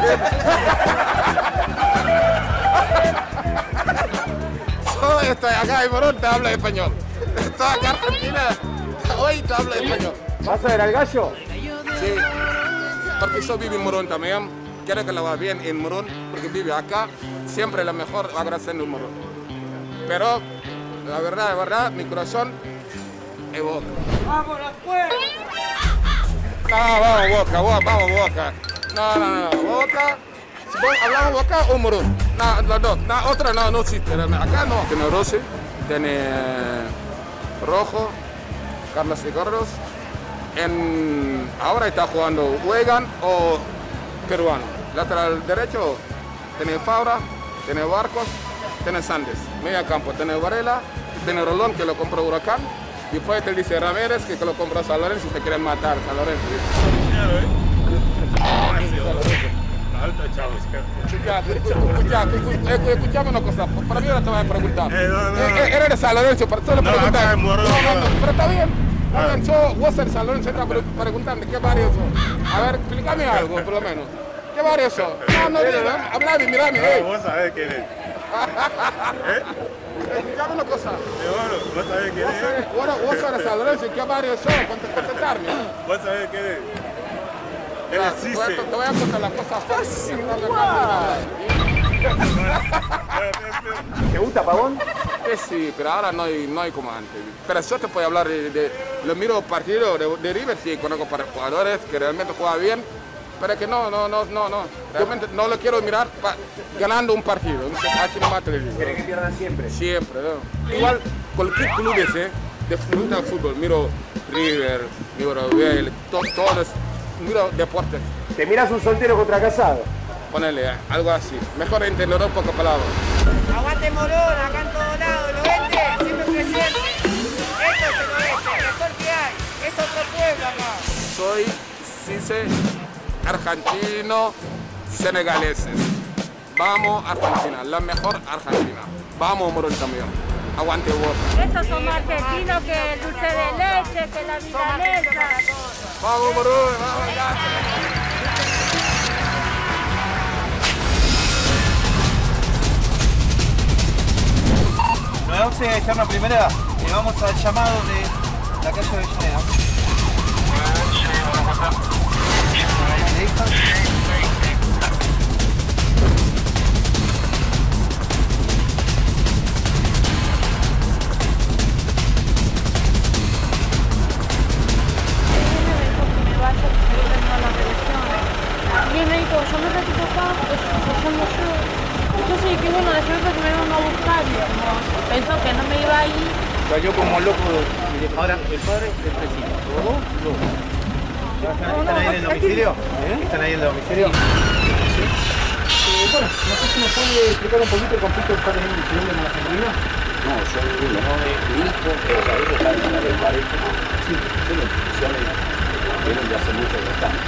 Yo estoy acá en Morón, te habla español. Estoy acá en Argentina, hoy te habla español. ¿Vas a ver al gallo? Sí, porque yo vivo en Morón también. Quiero que lo va bien en Morón, porque vive acá. Siempre lo mejor va a ser en Morón. Pero la verdad, mi corazón es Boca. ¡Vamos, la fuerza! No, vamos Boca. No, Boca. Si vos hablamos Boca o Morón. No, otra no existe. Acá no. Tiene Rossi, tiene Rojo, Carlos y Carlos. Ahora está jugando Wegan o Peruano. Lateral derecho tiene Fabra, tiene Barcos, tiene Sandes. Media campo tiene Varela, tiene Rolón que lo compró Huracán. Y después te dice Ramírez que lo compró San Lorenzo y te quieren matar San Lorenzo. Escuchame una cosa, para mí ahora te voy a preguntar. Eres de San Lorenzo, para solo preguntar. Pero está bien. Vos eres San Lorenzo, está preguntando qué barrio sos. A ver, explícame algo, por lo menos. ¿Qué barrio sos? No, hablame, mirame. Vos sabés quién es. Explícame una cosa. Vos sabés quién es. Vos eres San Lorenzo, ¿qué barrio sos? Contestarme. Vos sabés quién es. Te voy a contar las cosas fáciles. ¿Te gusta Pavón? Sí, pero ahora no hay como antes. Pero yo te puedo hablar de los miro partidos de River, sí, conozco para jugadores que realmente juegan bien, pero que no. Realmente no lo quiero mirar ganando un partido. Así nomás te digo. ¿Querés que pierdan siempre? Siempre, ¿no? Igual cualquier clubes de fútbol, miro River, miro Vélez, todos. Miro deportes. ¿Te miras un soltero contra casado? Ponele, algo así. Mejor entender pocas palabras. Aguante Morón, acá en todos lados, ¿lo vende? Siempre presente. Esto es el oeste, el mejor que hay. Es otro pueblo acá. Soy argentino, senegaleses. Vamos Argentina, la mejor Argentina. Vamos Morón también. Aguante vos. Estos son más argentinos que el dulce de leche, que la milanesa. Vamos Morón, vamos ya. Nos vamos a echar una primera y vamos al llamado de la calle Avellaneda. Y él me dijo, llamate a tu papá, pues llamo yo. Entonces dije, bueno, de pronto que me van a buscar. Y como pensó que no me iba a ir. Cayó como loco. Ahora, el padre del vecino. ¿Los dos? ¿Están ahí en el domicilio? ¿Están ahí en el domicilio? Sí. Bueno, no sé si nos puede explicar un poquito el conflicto que está teniendo el segundo con la Argentina. No, yo no es mi hijo, pero sabés que está en una de pareja. Sí, tiene instituciones, vienen de hace mucho bastante.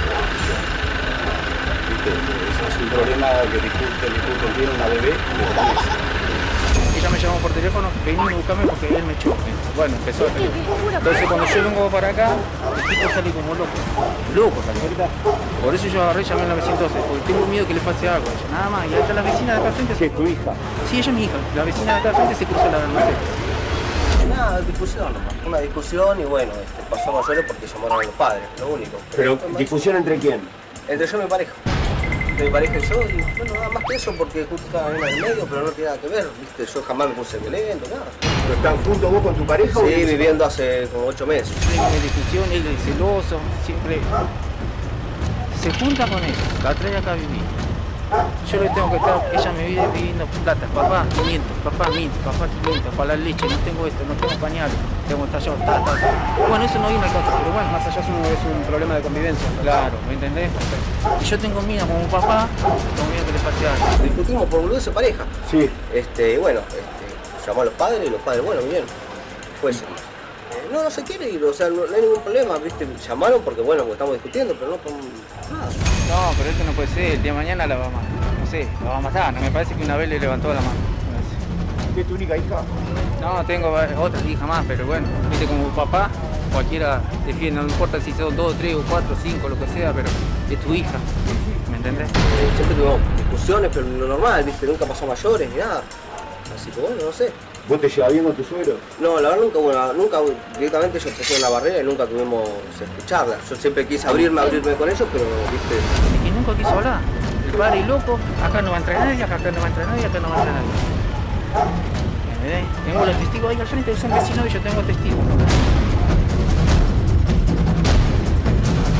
Es un problema que discuten, tiene una bebé, pero ella me llamó por teléfono, vení a buscarme porque él me echó. Bueno, empezó a tener. Entonces cuando yo vengo para acá, el tipo sale como loco. Loco sale. Por eso yo agarré y llamé a la 912, porque tengo miedo que le pase algo a ella. Nada más. Y hasta la vecina de acá al frente. ¿Sí, es tu hija? Sí, ella es mi hija. La vecina de acá al frente se cruzó la no sé. Nada, discusión nomás. Una discusión y bueno, pasó a mayores porque llamaron a los padres, lo único. ¿Pero discusión entre quién? Entre yo y mi pareja. Entre mi pareja y yo, y bueno, nada más que eso porque justo estaba en el medio, pero no tiene nada que ver, ¿viste? Yo jamás me puse violento, nada. ¿Pero están juntos vos con tu pareja? Sí, viviendo hace como 8 meses. Hay discusión, él es celoso, siempre se junta con él, la trae acá a vivir. Yo le tengo que estar, ella me vive pidiendo plata, papá 500, papá 1000, papá 500, para la leche, no tengo esto, no tengo pañales, tengo tallado, Bueno, eso no viene al caso, pero bueno. Más allá es un problema de convivencia. Claro, ¿me entendés? Y yo tengo miedo como papá, tengo miedo que le pase algo. Discutimos por boludeces de pareja. Sí. Bueno, llamó a los padres y los padres, bueno, bien, pues no se quiere ir, o sea, no hay ningún problema, ¿viste? Llamaron porque, bueno, porque estamos discutiendo, pero no con nada. No, pero esto no puede ser, el día de mañana la va a matar, no sé, la va a matar, no me parece que una vez le levantó la mano. ¿Es tu única hija? No, tengo otras hijas más, pero bueno, viste, como papá, cualquiera defiende, no importa si son 2, 3 o 4, 5, lo que sea, pero es tu hija, ¿me entendés? Siempre tuvimos discusiones, pero lo normal, ¿viste? Nunca pasó a mayores ni nada, así que bueno, no sé. ¿Vos te llevas bien con tu suegro? No, la verdad nunca directamente yo empecé en la barrera y nunca tuvimos charlas. Yo siempre quise abrirme con ellos, pero viste. Y nunca quiso hablar. El padre es loco, acá no va a entrar nadie, acá no va a entrar nadie, acá no va a entrar nadie. Tengo los testigos ahí al frente, son vecinos y yo tengo testigos.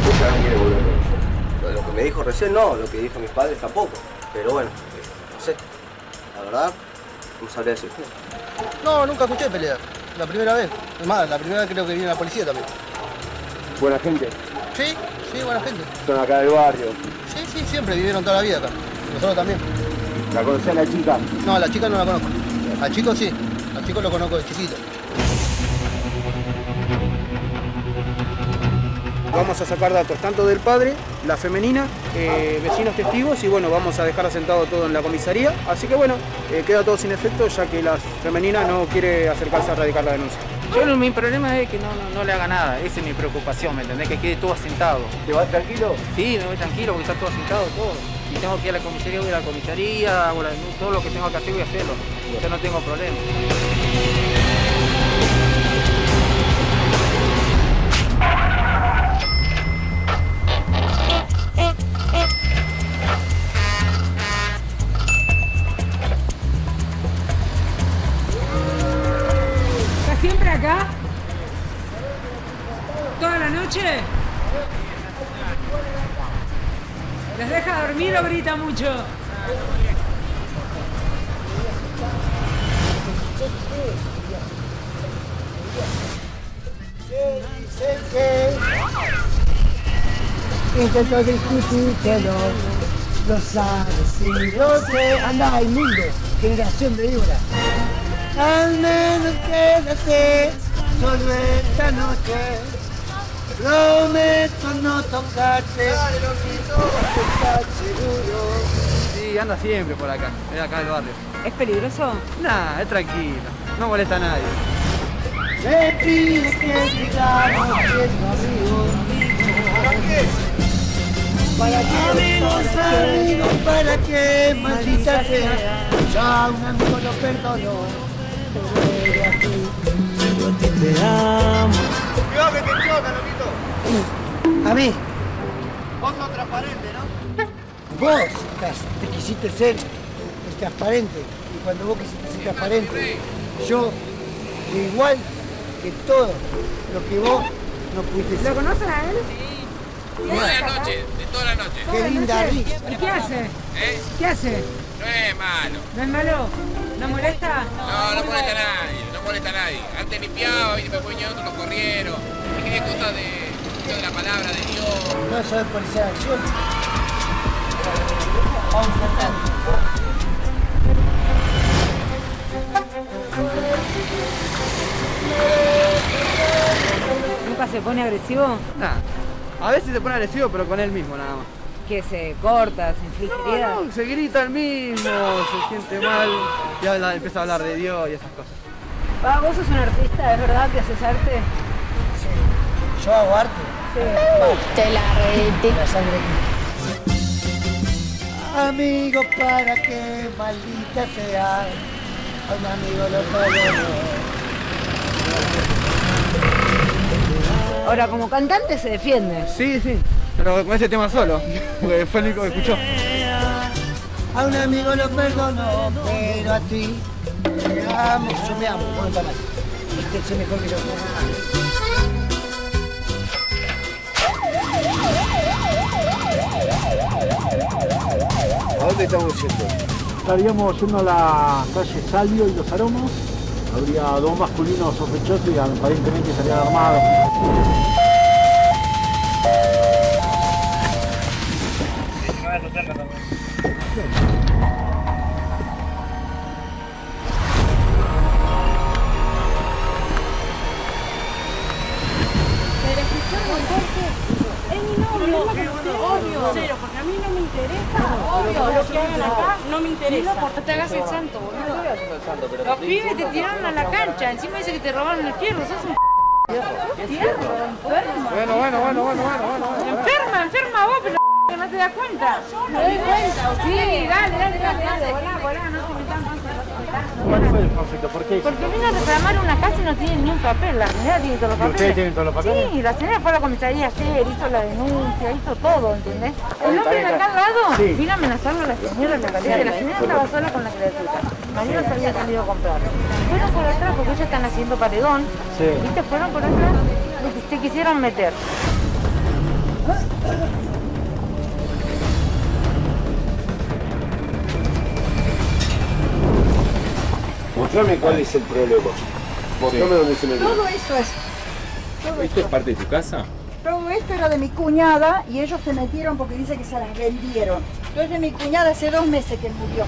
Ella no quiere volver con ella. Lo que me dijo recién no, lo que dijo mis padres tampoco. Pero bueno, no sé. La verdad, no sabría decir. No, nunca escuché pelear. La primera vez. Es más, la primera vez creo que viene la policía también. Buena gente. Sí, sí, buena gente. Son acá del barrio. Sí, sí, siempre vivieron toda la vida acá. Nosotros también. ¿La conocés a la chica? No, a la chica no la conozco. Al chico sí. Al chico lo conozco de chiquito. Vamos a sacar datos tanto del padre, la femenina, vecinos testigos y bueno, vamos a dejar asentado todo en la comisaría. Así que bueno, queda todo sin efecto ya que la femenina no quiere acercarse a radicar la denuncia. Yo mi problema es que no le haga nada, esa es mi preocupación, ¿me entendés? Que quede todo asentado. ¿Te vas tranquilo? Sí, me voy tranquilo porque está todo asentado, todo. Si tengo que ir a la comisaría, voy a la comisaría, todo lo que tengo que hacer voy a hacerlo. Yo no tengo problema. ¿Siempre acá? ¿Toda la noche? ¿Les deja dormir o grita mucho? Dicen que intento discutírtelo, lo sabes y lo sé. Anda, inmundo, generación de víboras. Al menos quédate solo esta noche. Prometo no tocarte. ¿Estás seguro? Sí, anda siempre por acá, es acá del barrio. ¿Es peligroso? Nah, es tranquilo, no molesta a nadie. Me pide que sigamos siendo amigos. ¿Para qué? Amigos, ¿para qué? Maldita sea. Ya un amigo lo perdonó. Pero a ti te amo. Cuidado que te choca, loquito. A mí. Vos sos transparente, ¿no? Vos te quisiste ser el transparente. Y cuando vos quisiste ser transparente, yo, igual que todo lo que vos no pudiste ser. ¿Lo conocen a él? Sí. Toda la noche, de toda la noche. Qué linda risa. ¿Y qué hace? ¿Eh? ¿Qué hace? No es malo. ¿No es malo? ¿No molesta? No molesta a nadie, no molesta a nadie. Antes limpiaba y me ponía otros, los corrieron. Es que es cosa de la palabra de Dios. No sabes policía de acción. ¿Nunca se pone agresivo? Nah, a veces se pone agresivo, pero con él mismo nada más. Que se corta, se inflige heridas. No, se grita el mismo, se siente mal y empieza a hablar de Dios y esas cosas. Vos sos un artista, ¿es verdad que haces arte? Sí. ¿Yo hago arte? Sí. Te la reté. La sangre aquí. Amigo, ¿para qué? Maldita sea. A un amigo lo perdonó. Ahora, como cantante se defiende. Sí, sí. Pero con ese tema solo, porque fue el único que escuchó. A un amigo lo perdono, pero a ti te amo. Yo me amo, no me mal. Este es mejor que yo. ¿A dónde estamos yendo? Estaríamos yendo a la calle Salvio y Los Aromos. Habría dos masculinos sospechosos y aparentemente estarían armados. Es mi novio, obvio. Cero, porque a mí no me interesa. Obvio, lo que hagan acá no me interesa. No te hagas el santo, boludo. Los pibes te tiraron a la cancha, encima dice que te robaron el fierro, sos un fierro, enferma. Bueno. Enferma vos, pero no te das cuenta. Me doy cuenta. Sí, dale. Volá, no te metas más. ¿Cuál fue el conflicto? ¿Por qué? Porque vino a reclamar una casa y no tiene ni un papel. La señora tiene todos los papeles. ¿Ustedes tienen todos los papeles? Sí, la señora fue a la comisaría ayer, hizo la denuncia, hizo todo, ¿entendés? El hombre de acá al lado vino a amenazarlo a la señora. La señora estaba sola con la criatura. Mañana se había salido a comprar. Fueron por atrás porque ellos están haciendo paredón. Sí. ¿Viste? Fueron por atrás y se quisieron meter. Mostrame cuál es el problema. Mostrame dónde se metió. Todo eso es. ¿Esto es parte de tu casa? Todo esto era de mi cuñada y ellos se metieron porque dice que se las vendieron. Entonces mi cuñada hace 2 meses que murió.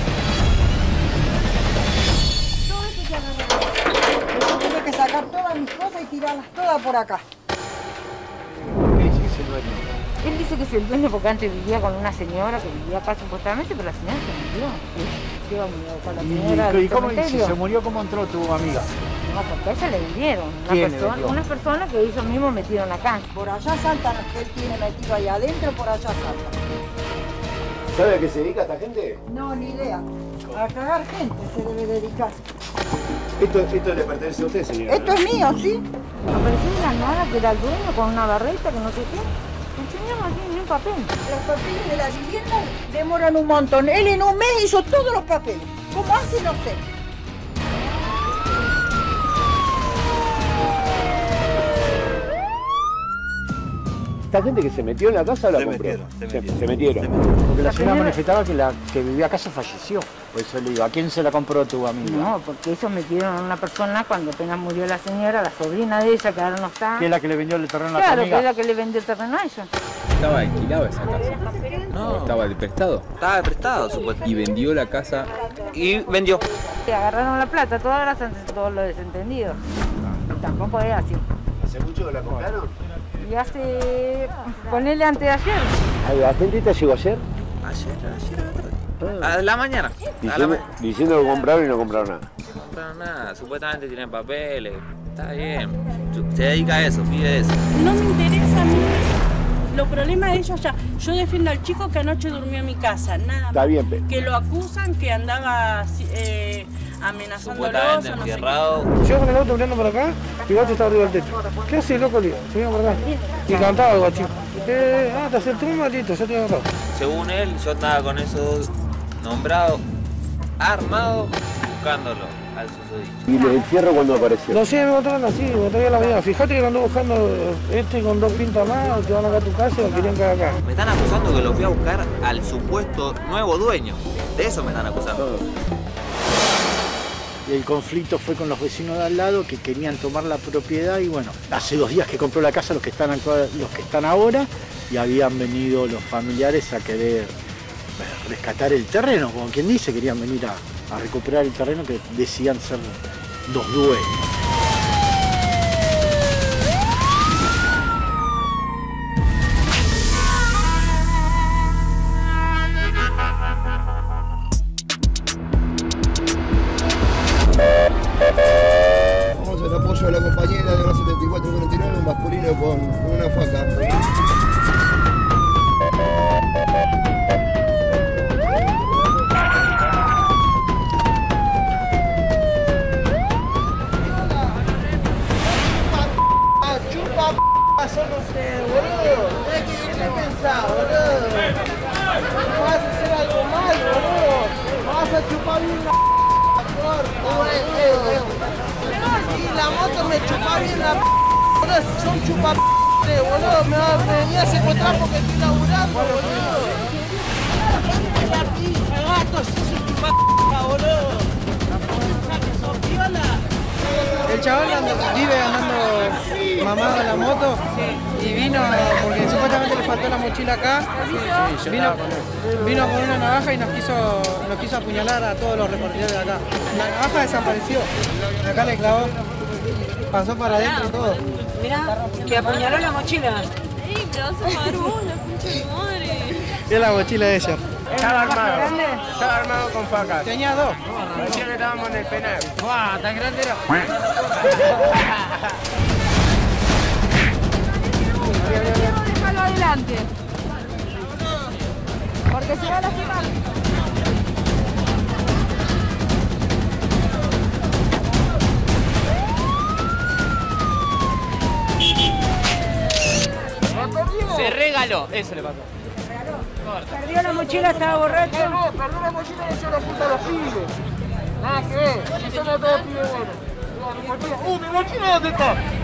Todo eso se agarró. Yo tuve que sacar todas mis cosas y tirarlas todas por acá. ¿Qué dice que es el dueño? Él dice que es el dueño porque antes vivía con una señora que vivía acá supuestamente, pero la señora se murió. Con la señora ¿Y cómo dice? ¿Se murió? ¿Cómo entró tu amiga? No, porque a ella le vendieron. Una persona que ellos mismos metieron acá. Por allá saltan los que él tiene metido ahí adentro, por allá saltan. ¿Sabe a qué se dedica esta gente? No, ni idea. A cagar gente se debe dedicar. Esto le pertenece a usted, señora. Esto es mío, ¿sí? Apareció de la nada que era el dueño con una barreta que no sé qué. Enseñamos así ni un papel. Los papeles de la vivienda demoran un montón. Él en un mes hizo todos los papeles. ¿Cómo hace? No sé. ¿Esta gente que se metió en la casa o la compró? Se metieron. Porque la señora manifestaba que la que vivía acá se falleció. Por eso le digo, ¿a quién se la compró tu amiga? No, porque ellos metieron a una persona cuando apenas murió la señora, la sobrina de ella, que ahora no está. ¿Que es la que le vendió el terreno a tu Claro, amiga? que es la que le vendió el terreno a ella. ¿Estaba alquilada esa casa? No. ¿Estaba de prestado? Estaba de prestado, supuestamente. ¿Y vendió la casa? Y vendió. Le agarraron la plata, todas las antes todos los desentendidos. Tampoco es así. ¿Hace mucho que la compraron? Y hace... ponele antes de ayer. ¿La gente llegó ayer? Ayer. A la mañana. Diciendo que compraron y no compraron nada. No compraron nada. Supuestamente tienen papeles. Está bien. Se dedica a eso, pide eso. No me interesa a mí. Los problemas de ellos ya. Yo defiendo al chico que anoche durmió en mi casa. Nada. Está bien, pero... Que lo acusan que andaba amenazándolos. Supuestamente encerrado. Yo con el auto mirando para acá y Gato estaba arriba del techo. ¿Qué hace, loco? Se vino por acá. Y cantaba algo, chico. Te hace el turno, listo, ya te agarrado. Según él, yo estaba con eso nombrado, armado, buscándolo al susodicho. ¿Y el encierro cuando apareció? No sé, me botaron así, me traía la vida. Fíjate que lo ando buscando con 2 pintas más, que van acá a tu casa y lo querían caer acá. Me están acusando que lo fui a buscar al supuesto nuevo dueño. De eso me están acusando. El conflicto fue con los vecinos de al lado que querían tomar la propiedad y bueno, hace 2 días que compró la casa los que están ahora y habían venido los familiares a querer rescatar el terreno, como quien dice, querían venir a recuperar el terreno que decían ser los dueños. Vamos al apoyo de la compañera de 7449, un masculino con una faca. Chupa son ustedes, boludo. ¿Qué pensás, boludo? No vas a hacer algo mal, boludo. Vas a chupar bien la y la moto me chupa bien la boludo. Son chupa boludo. Me venía a secuestrar porque estoy laburando, boludo. Aquí, gato, si es un chupa boludo. ¿Pensás que sos viola? El chaval vive andando mamado en la moto y vino porque supuestamente le faltó la mochila acá. Vino con una navaja y nos quiso apuñalar a todos los repartidores de acá. La navaja desapareció. Acá le clavó. Pasó para adentro y todo. Mirá, que apuñaló la mochila. ¡Ey, pero se paró la pinche de madre! Es la mochila de ella. Estaba armado con facas. Tenía 2. Parecía que estábamos en el penal. ¡Guau! ¿Tan grande era? Déjalo adelante. Porque se va a lastimar. Se regaló, eso le pasó. Perdió la mochila, estaba borracho. No, perdió la mochila y echó la puta a los pibes. Nada que ver, si son todos pibes buenos. Mi mochila, ¿mi mochila dónde está?